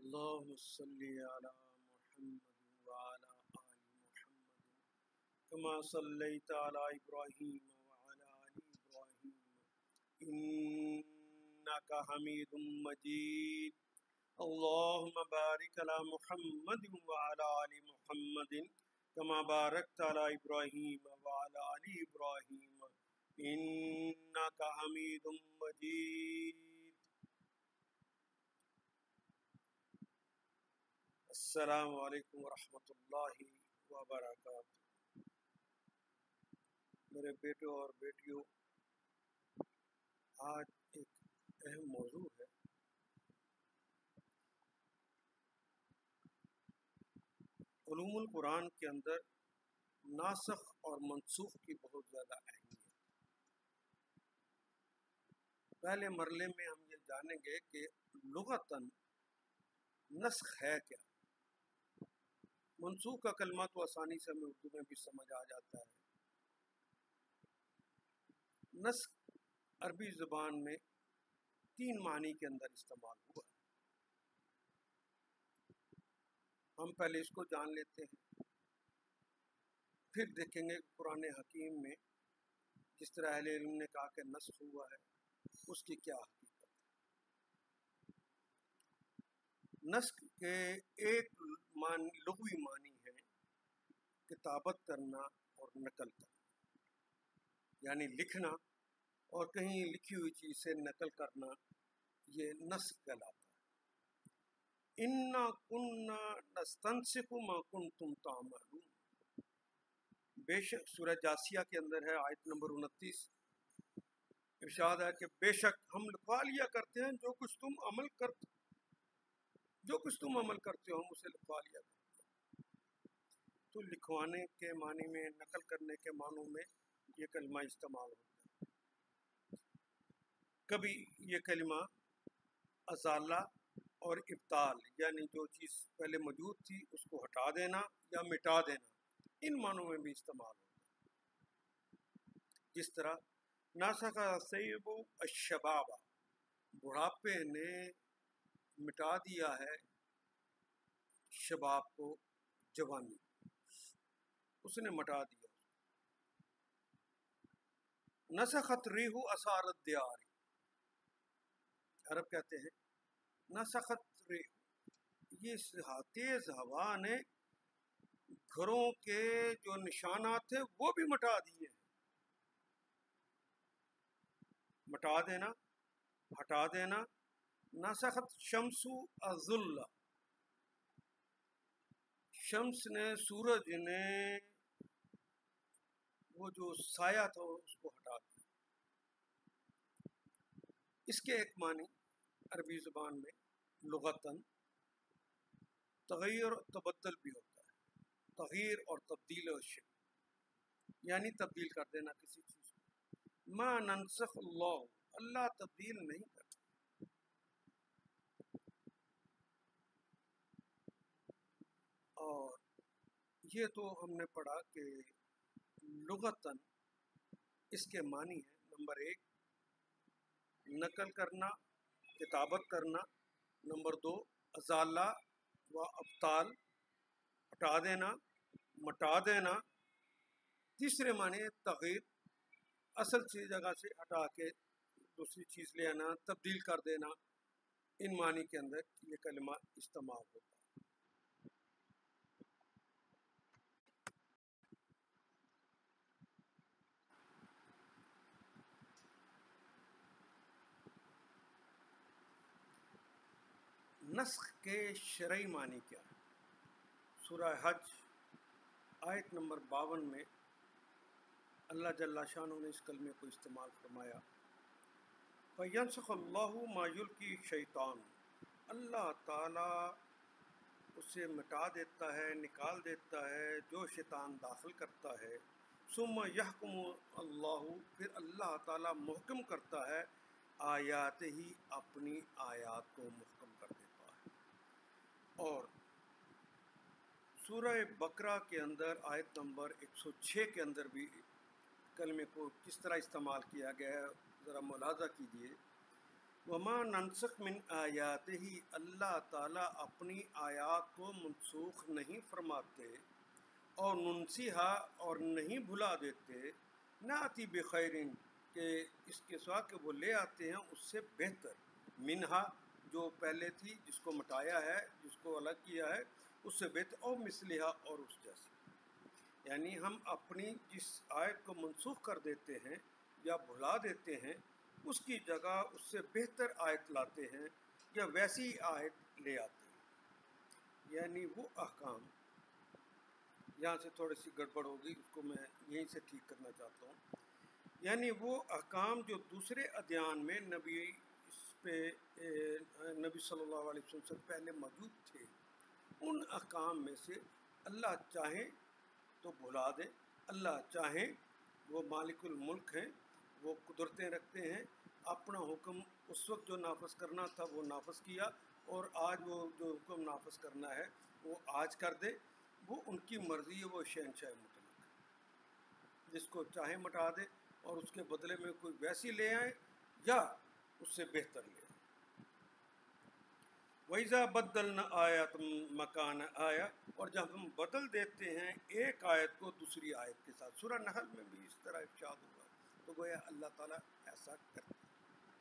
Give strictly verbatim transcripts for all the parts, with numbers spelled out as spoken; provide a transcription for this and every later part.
اللهم صل على محمد وعلى آل محمد كما صليت على إبراهيم وعلى آل إبراهيم إنك حميد مجيد. اللهم بارك على محمد وعلى آل محمد كما باركت على إبراهيم وعلى آل إبراهيم إنك حميد مجيد. السلام علیکم ورحمۃ اللہ وبرکاتہ. میرے بیٹوں اور بیٹیوں، آج ایک اہم موضوع ہے. علوم القرآن کے اندر ناسخ اور منسوخ کی بہت زیادہ اہمیت. پہلے مرحلے میں ہم یہ جانیں گے کہ لغتاً نسخ ہے کیا. منسوخ کا کلمہ تو آسانی سے ہمیں اردو میں بھی سمجھ آ جاتا ہے. نسخ عربی زبان میں تین معنی کے اندر استعمال ہوا ہے. ہم پہلے اس کو جان لیتے ہیں، پھر دیکھیں گے قرآن حکیم میں جس طرح اہل علم نے کہا کہ نسخ ہوا ہے اس کی کیا حقیقت ہے. نسخ کے ایک معنی لغوی معنی ہے کتابت کرنا اور نقل کرنا، یعنی لکھنا اور کہیں لکھی ہوئی چیز سے نقل کرنا، یہ نسخ کہلاتا ہے. اِنَّا كُنَّا نَسْتَنسِخُ مَا كُنْتُمْ تَعْمَلُونَ، بے شک سورہ جاسیہ کے اندر ہے آیت نمبر انتیس. ارشاد ہے کہ بے شک ہم لکھوا لیا کرتے ہیں جو کچھ تم عمل کرتے جو کچھ تم عمل کرتے ہو ہم اسے لکھوا لیا کرتے ہیں. تو لکھوانے کے معنی میں، نقل کرنے کے معنوں میں یہ کلمہ استعمال ہوتا ہے. کبھی یہ کلمہ ازالہ اور ابطال، یعنی جو چیز پہلے موجود تھی اس کو ہٹا دینا یا مٹا دینا، ان معنوں میں بھی استعمال ہوتا ہے. جس طرح ناسخ السیب الشباب، بڑھاپے نے مٹا دیا ہے شباب کو، جوانی اس نے مٹا دیا. نسخت ریح اثار الدیار، عرب کہتے ہیں نسخت ریح، یہ تیز ہوا نے گھروں کے جو نشانات تھے وہ بھی مٹا دیے ہیں. مٹا دینا، ہٹا دینا. نسخت شمس الظل، شمس نے، سورج نے وہ جو سایہ تھا اس کو ہٹا دیا. اس کے ایک معنی عربی زبان میں لغتاً تغیر و تبدل بھی ہوتا ہے. تغیر اور تبدیل الشیء، یعنی تبدیل کر دینا کسی چیز کو. ما ننسخ اللہ، اللہ تبدیل نہیں کرتا. اور یہ تو ہم نے پڑھا کہ لغتاً اس کے معنی ہے: نمبر ایک نقل کرنا، کتابت کرنا. نمبر دو ازالہ و ابطال، ہٹا دینا، مٹا دینا. تیسرے معنی تغیر، اصل چیز جگہ سے ہٹا کے دوسری چیز لے آنا، تبدیل کر دینا. ان معنی کے اندر یہ کلمہ استعمال ہوتا ہے. نسخ کے شرعی معنی کیا ہے؟ سورہ حج آیت نمبر باون میں اللہ جل شانہ نے اس کلمے کو استعمال فرمایا: فَيَنسَخُ اللَّهُ مَا يُلْقِي الشَّيْطَانُ، اللہ تعالیٰ اسے مٹا دیتا ہے، نکال دیتا ہے جو شیطان داخل کرتا ہے. ثُمَّ يَحْكُمُ اللَّهُ، پھر اللہ تعالیٰ محکم کرتا ہے آیات ہی، اپنی آیات کو محکم کر دیتا ہے. اور سورہ بقرہ کے اندر آیت نمبر ایک سو چھ کے اندر بھی کلمے کو کس طرح استعمال کیا گیا ہے ذرا ملاحظہ کیجیے. وما ننسخ من آیات ہی، اللہ تعالیٰ اپنی آیات کو منسوخ نہیں فرماتے، اور ننسیہا اور نہیں بھلا دیتے، ناتی بخیرن کہ اس کے سوا کہ وہ لے آتے ہیں اس سے بہتر، منہا جو پہلے تھی جس کو مٹایا ہے، جس کو الگ کیا ہے، اس سے بہتر، اور مثلہا اور اس جیسی. یعنی ہم اپنی جس آیت کو منسوخ کر دیتے ہیں یا بھلا دیتے ہیں، اس کی جگہ اس سے بہتر آیت لاتے ہیں یا ویسی آیت لے آتے ہیں. یعنی وہ احکام، یہاں سے تھوڑی سی گڑبڑ ہوگی، اس کو میں یہیں سے ٹھیک کرنا چاہتا ہوں. یعنی وہ احکام جو دوسرے ادیان میں نبی اس پہ نبی صلی اللہ علیہ وسلم سے پہلے موجود تھے، ان احکام میں سے اللہ چاہیں تو بھلا دیں، اللہ چاہیں، وہ مالک الملک ہیں، وہ قدرتیں رکھتے ہیں، اپنا حکم اس وقت جو نافذ کرنا تھا وہ نافذ کیا، اور آج وہ جو حکم نافذ کرنا ہے وہ آج کر دے. وہ ان کی مرضی ہے، وہ شہنشاہ مطلق ہے، جس کو چاہے مٹا دے اور اس کے بدلے میں کوئی ویسی لے آئے یا اس سے بہتر لے آئے. وَإِذَا بَدَّلْنَا آیَاتٍ مَکَانَ آیَةٍ، اور جب ہم بدل دیتے ہیں ایک آیت کو دوسری آیت کے ساتھ. سورہ نحل میں بھی اس طرح ارشاد ہوا، تو گویا اللہ تعالیٰ ایسا کرتے ہیں.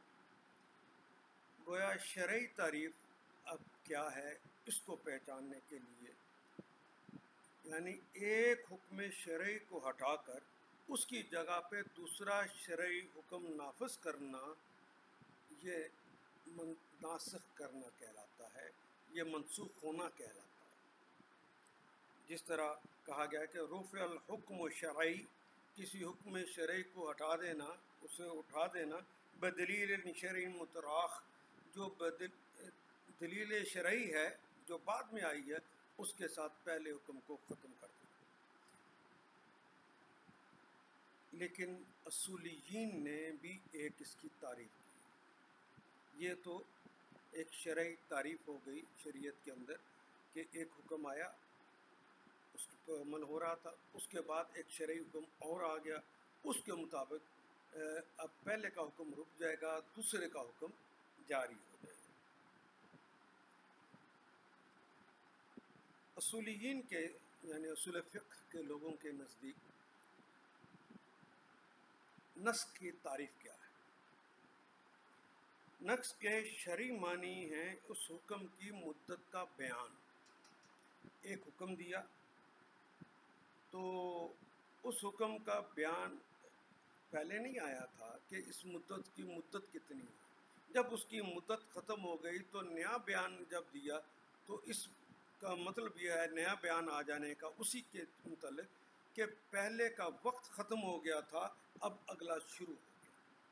گویا شرعی تعریف اب کیا ہے اس کو پہچاننے کے لیے، یعنی ایک حکم شرعی کو ہٹا کر اس کی جگہ پہ دوسرا شرعی حکم نافذ کرنا، یہ ناسخ کرنا کہلاتا ہے، یہ منسوخ ہونا کہلاتا ہے. جس طرح کہا گیا ہے کہ رفع الحکم شرعی، کسی حکم شرعی کو ہٹا دینا، اسے اٹھا دینا، بدلیل شرعی متراخ، جو دلیل شرعی ہے جو بعد میں آئی ہے اس کے ساتھ پہلے حکم کو ختم کر دینا. لیکن اصولیین نے بھی ایک اس کی تعریف کی. یہ تو ایک شرعی تعریف ہو گئی شریعت کے اندر کہ ایک حکم آیا، اس پر عمل ہو رہا تھا، اس کے بعد ایک شرعی حکم اور آ گیا، اس کے مطابق اب پہلے کا حکم رک جائے گا، دوسرے کا حکم جاری ہو جائے گا. اصولیین کے یعنی اصول فقہ کے لوگوں کے نزدیک نسخ کی تعریف کیا ہے؟ نسخ کے شرعی معنی ہیں اس حکم کی مدت کا بیان. ایک حکم دیا تو اس حکم کا بیان پہلے نہیں آیا تھا کہ اس مدت کی مدت کتنی ہے. جب اس کی مدت ختم ہو گئی تو نیا بیان جب دیا تو اس کا مطلب یہ ہے نیا بیان آ جانے کا اسی کے متعلق کہ پہلے کا وقت ختم ہو گیا تھا، اب اگلا شروع ہو گیا.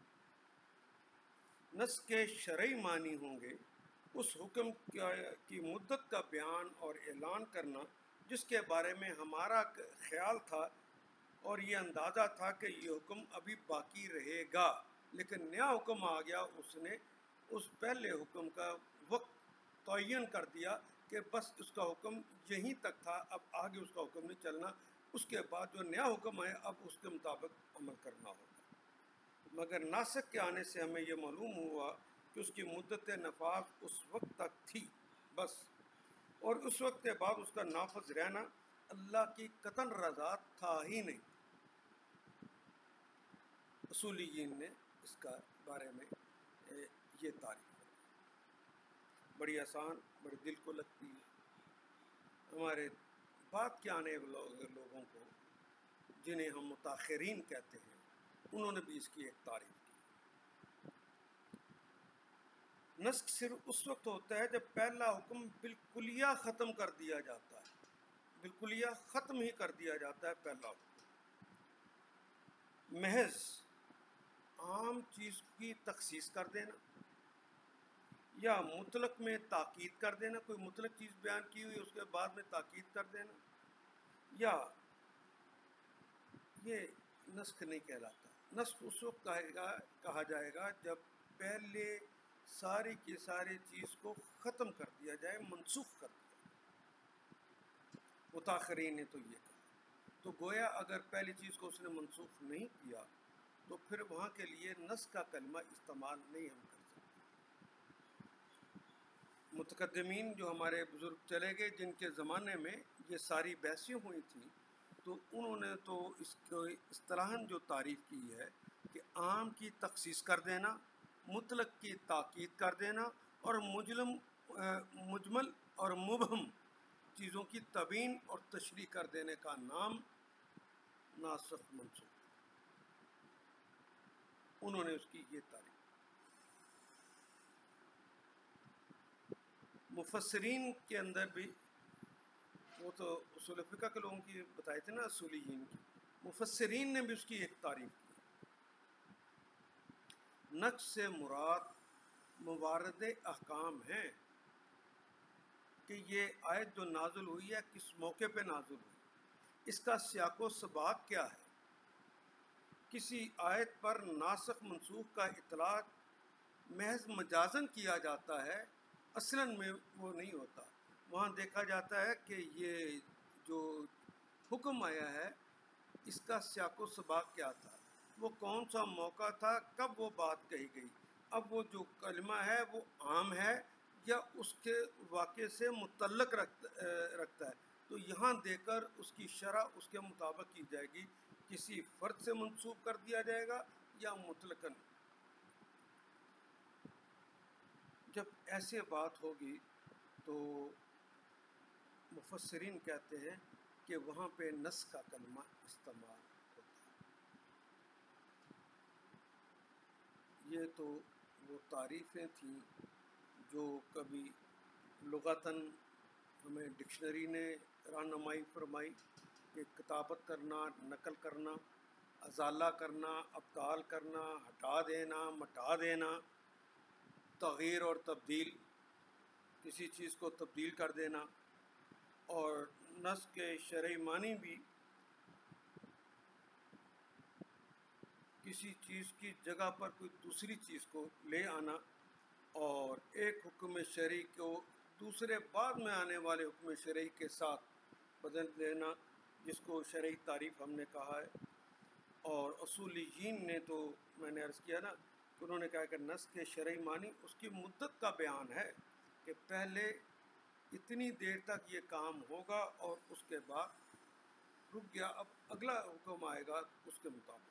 نسخ کے شرعی معنی ہوں گے اس حکم کی مدت کا بیان اور اعلان کرنا جس کے بارے میں ہمارا خیال تھا اور یہ اندازہ تھا کہ یہ حکم ابھی باقی رہے گا، لیکن نیا حکم آ گیا، اس نے اس پہلے حکم کا وقت تعین کر دیا کہ بس اس کا حکم یہیں تک تھا، اب آگے اس کا حکم نہیں چلنا، اس کے بعد جو نیا حکم ہے اب اس کے مطابق عمل کرنا ہوگا. مگر ناسخ کے آنے سے ہمیں یہ معلوم ہوا کہ اس کی مدت نفاذ اس وقت تک تھی بس، اور اس وقت کے بعد اس کا نافذ رہنا اللہ کی قطعاً رضا تھا ہی نہیں. اصولیین نے اس کا بارے میں یہ تعریف بڑی آسان، بڑی دل کو لگتی ہے. ہمارے بعد کے آنے والے لوگوں کو جنہیں ہم متاخرین کہتے ہیں انہوں نے بھی اس کی ایک تعریف کی. نسخ صرف اس وقت ہوتا ہے جب پہلا حکم بالکلیہ ختم کر دیا جاتا ہے، بالکلیہ ختم ہی کر دیا جاتا ہے پہلا حکم. محض عام چیز کی تخصیص کر دینا یا مطلق میں تاکید کر دینا، کوئی مطلق چیز بیان کی ہوئی اس کے بعد میں تاکید کر دینا، یا یہ نسخ نہیں کہلاتا. نسخ اس وقت کہے گا کہا جائے گا جب پہلے ساری کی ساری چیز کو ختم کر دیا جائے، منسوخ کر دیا جائے. متاخرین نے تو یہ کہا. تو گویا اگر پہلی چیز کو اس نے منسوخ نہیں کیا تو پھر وہاں کے لیے نسخ کا کلمہ استعمال نہیں ہم کر سکتے. متقدمین جو ہمارے بزرگ چلے گئے جن کے زمانے میں یہ ساری بحثیں ہوئی تھیں، تو انہوں نے تو اس کو اصطلاحاً جو تعریف کی ہے کہ عام کی تخصیص کر دینا، مطلق کی تاکید کر دینا، اور مجلم مجمل اور مبہم چیزوں کی تبیین اور تشریح کر دینے کا نام ناسخ منسوخ، انہوں نے اس کی یہ تعریف۔ مفسرین کے اندر بھی، وہ تو اصول فقہ کے لوگوں کی بتائے تھے نا، اصولیین کی، مفسرین نے بھی اس کی ایک تعریف کی۔ نسخ سے مراد موارد احکام ہیں کہ یہ آیت جو نازل ہوئی ہے کس موقع پہ نازل ہوئی، اس کا سیاق و سباق کیا ہے۔ کسی آیت پر ناسخ منسوخ کا اطلاق محض مجازن کیا جاتا ہے، اصلاً میں وہ نہیں ہوتا۔ وہاں دیکھا جاتا ہے کہ یہ جو حکم آیا ہے اس کا سیاق و سباق کیا تھا، وہ کون سا موقع تھا، کب وہ بات کہی گئی۔ اب وہ جو کلمہ ہے وہ عام ہے یا اس کے واقعے سے متعلق رکھتا ہے، تو یہاں دے کر اس کی شرح اس کے مطابق کی جائے گی، کسی فرد سے منسوب کر دیا جائے گا یا مطلقاً۔ جب ایسے بات ہوگی تو مفسرین کہتے ہیں کہ وہاں پہ نسخ کا کلمہ استعمال ہوتا ہے۔ یہ تو وہ تعریفیں تھیں جو کبھی لغتاً ہمیں ڈکشنری نے رہنمائی فرمائی کہ کتابت کرنا، نقل کرنا، ازالہ کرنا، ابدال کرنا، ہٹا دینا، مٹا دینا، تغییر اور تبدیل، کسی چیز کو تبدیل کر دینا، اور نسخ کے شرعی معنی بھی کسی چیز کی جگہ پر کوئی دوسری چیز کو لے آنا، اور ایک حکم شرعی کو دوسرے بعد میں آنے والے حکم شرعی کے ساتھ بدل دینا، جس کو شرعی تعریف ہم نے کہا ہے۔ اور اصولیین نے تو میں نے عرض کیا نا کہ انہوں نے کہا کہ نسخ کے شرعی معنی اس کی مدت کا بیان ہے کہ پہلے اتنی دیر تک یہ کام ہوگا اور اس کے بعد رک گیا، اب اگلا حکم آئے گا اس کے مطابق۔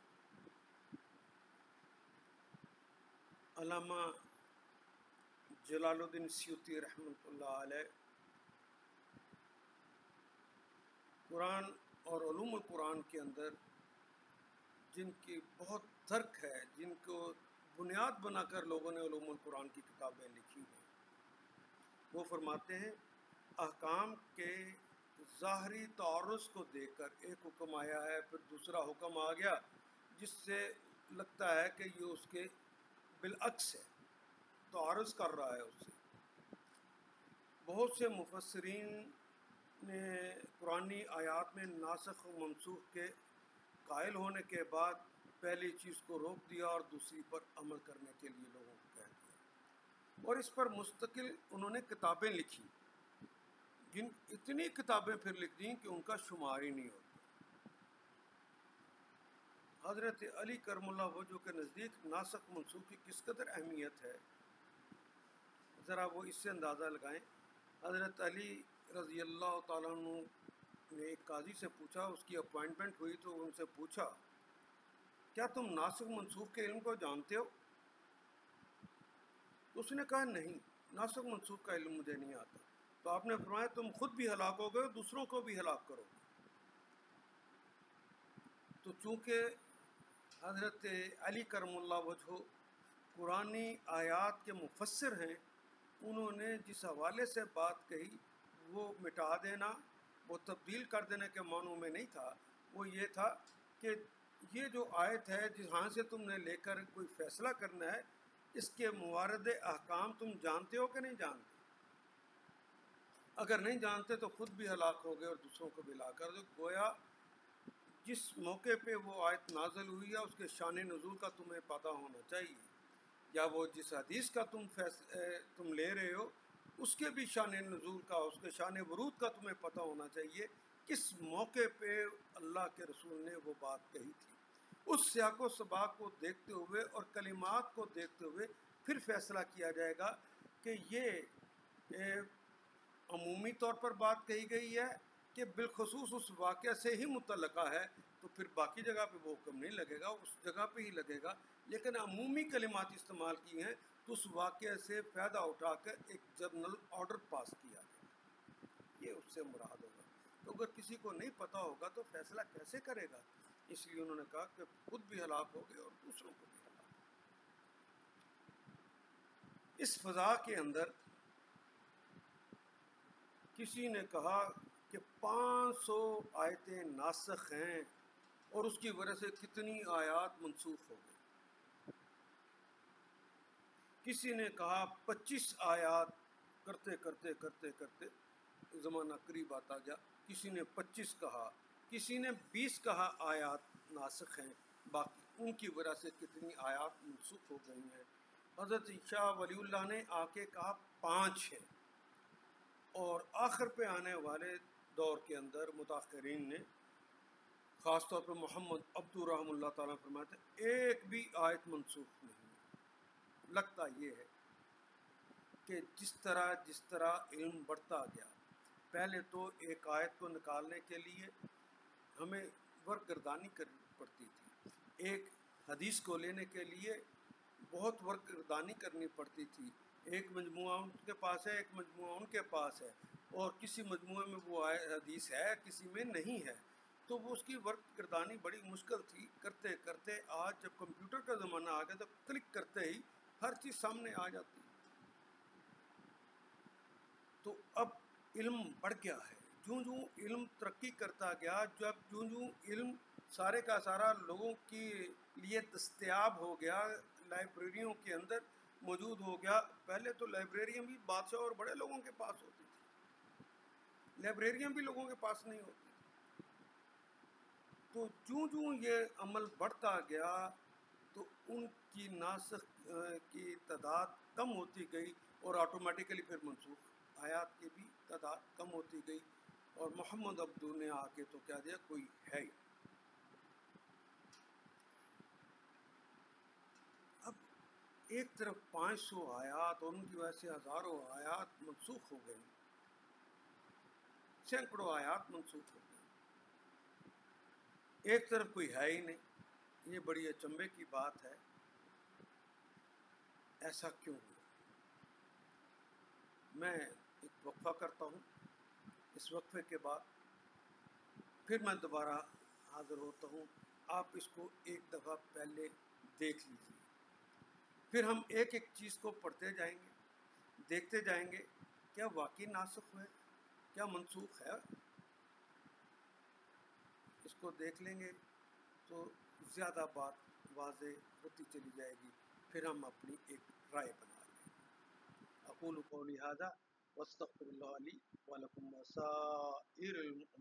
علامہ جلال الدین سیوطی رحمۃ اللہ علیہ قرآن اور علوم القرآن کے اندر جن کی بہت درک ہے، جن کو بنیاد بنا کر لوگوں نے علوم القرآن کی کتابیں لکھی ہیں، وہ فرماتے ہیں احکام کے ظاہری تعارض کو دیکھ کر ایک حکم آیا ہے، پھر دوسرا حکم آ گیا جس سے لگتا ہے کہ یہ اس کے بالعکس ہے، تعارض کر رہا ہے اس سے۔ بہت سے مفسرین نے قرآنی آیات میں ناسخ و منسوخ کے قائل ہونے کے بعد پہلی چیز کو روک دیا اور دوسری پر عمل کرنے کے لیے لوگوں کو کہہ دیا، اور اس پر مستقل انہوں نے کتابیں لکھی، جن اتنی کتابیں پھر لکھ دیں کہ ان کا شمار ہی نہیں ہوتا۔ حضرت علی کرم اللہ وجہ کے نزدیک ناسخ منسوخ کی کس قدر اہمیت ہے، ذرا وہ اس سے اندازہ لگائیں۔ حضرت علی رضی اللہ تعالیٰ عنہ نے ایک قاضی سے پوچھا، اس کی اپوائنٹمنٹ ہوئی تو ان سے پوچھا کیا تم ناسخ منسوخ کے علم کو جانتے ہو؟ تو اس نے کہا نہیں، ناسخ منسوخ کا علم مجھے نہیں آتا۔ تو آپ نے فرمایا تم خود بھی ہلاک ہو گئے، دوسروں کو بھی ہلاک کرو۔ تو چونکہ حضرت علی کرم اللہ وجہ قرآنی آیات کے مفسر ہیں، انہوں نے جس حوالے سے بات کہی وہ مٹا دینا، وہ تبدیل کر دینے کے معنوں میں نہیں تھا، وہ یہ تھا کہ یہ جو آیت ہے جہاں سے تم نے لے کر کوئی فیصلہ کرنا ہے، اس کے موارد احکام تم جانتے ہو کہ نہیں جانتے؟ اگر نہیں جانتے تو خود بھی ہلاک ہو گئے اور دوسروں کو بھی ہلاک کر دو۔ گویا جس موقع پہ وہ آیت نازل ہوئی ہے اس کے شان نزول کا تمہیں پتہ ہونا چاہیے، یا وہ جس حدیث کا تم فیص... تم لے رہے ہو اس کے بھی شان نزول کا، اس کے شان ورود کا تمہیں پتہ ہونا چاہیے، کس موقع پہ اللہ کے رسول نے وہ بات کہی تھی۔ اس سیاق و سباق کو دیکھتے ہوئے اور کلمات کو دیکھتے ہوئے پھر فیصلہ کیا جائے گا کہ یہ کہ عمومی طور پر بات کہی گئی ہے کہ بالخصوص اس واقعہ سے ہی متعلقہ ہے، تو پھر باقی جگہ پہ وہ حکم نہیں لگے گا، اس جگہ پہ ہی لگے گا. لیکن عمومی کلمات استعمال کی ہیں تو اس واقعے سے فائدہ اٹھا کر ایک جنرل آرڈر پاس کیا گیا، یہ اس سے مراد ہوگا. تو اگر کسی کو نہیں پتہ ہوگا تو فیصلہ کیسے کرے گا؟ اس لیے انہوں نے کہا کہ خود بھی ہلاک ہو گئے اور دوسروں کو بھی ہلاک. اس فضا کے اندر کسی نے کہا کہ پانچ سو آیتیں ناسخ ہیں اور اس کی وجہ سے کتنی آیات منسوخ ہو گئی. کسی نے کہا پچیس آیات، کرتے کرتے کرتے کرتے زمانہ قریب آتا گیا. کسی نے پچیس کہا، کسی نے بیس کہا آیات ناسخ ہیں، باقی ان کی وجہ سے کتنی آیات منسوخ ہو گئی ہیں. حضرت شاہ ولی اللہ نے آ کے کہا پانچ ہیں، اور آخر پہ آنے والے دور کے اندر متاخرین نے خاص طور پر محمد عبد الرحم اللہ تعالیٰ فرماتے ہیں ایک بھی آیت منسوخ نہیں. لگتا یہ ہے کہ جس طرح جس طرح علم بڑھتا گیا، پہلے تو ایک آیت کو نکالنے کے لیے ہمیں ورق گردانی کرنی پڑتی تھی، ایک حدیث کو لینے کے لیے بہت ورق گردانی کرنی پڑتی تھی. ایک مجموعہ ان کے پاس ہے، ایک مجموعہ ان کے پاس ہے، اور کسی مجموعے میں وہ حدیث ہے، کسی میں نہیں ہے، تو وہ اس کی ورق گردانی بڑی مشکل تھی. کرتے کرتے آج جب کمپیوٹر کا زمانہ آ گیا تو کلک کرتے ہی ہر چیز سامنے آ جاتی. تو اب علم بڑھ گیا ہے، جوں جوں علم ترقی کرتا گیا، جب جوں جوں علم سارے کا سارا لوگوں کے لیے دستیاب ہو گیا، لائبریریوں کے اندر موجود ہو گیا. پہلے تو لائبریریاں بھی بادشاہ اور بڑے لوگوں کے پاس ہوتی تھی، لائبریریاں بھی لوگوں کے پاس نہیں ہوتی. تو جوں جوں یہ عمل بڑھتا گیا تو ان کی ناسخ کی تعداد کم ہوتی گئی، اور آٹومیٹیکلی پھر منسوخ آیات کی بھی تعداد کم ہوتی گئی. اور محمد عبدو نے آ کے تو کہہ دیا کوئی ہے ہی. اب ایک طرف پانچ سو آیات اور ان کی وجہ سے ہزاروں آیات منسوخ ہو گئی، سینکڑوں آیات منسوخ ہو گئی. ایک طرف کوئی ہے ہی نہیں. یہ بڑی اچنبے کی بات ہے، ایسا کیوں ہوا؟ میں ایک وقفہ کرتا ہوں، اس وقفے کے بعد پھر میں دوبارہ حاضر ہوتا ہوں. آپ اس کو ایک دفعہ پہلے دیکھ لیجیے، پھر ہم ایک ایک چیز کو پڑھتے جائیں گے، دیکھتے جائیں گے کیا واقعی ناسخ ہے، کیا منسوخ ہے. اس کو دیکھ لیں گے تو زیادہ بات واضح ہوتی چلی جائے گی، پھر ہم اپنی ایک رائے بنا لیں گے. اقول قولی ھذا واستغفر اللہ لی ولکم وسائر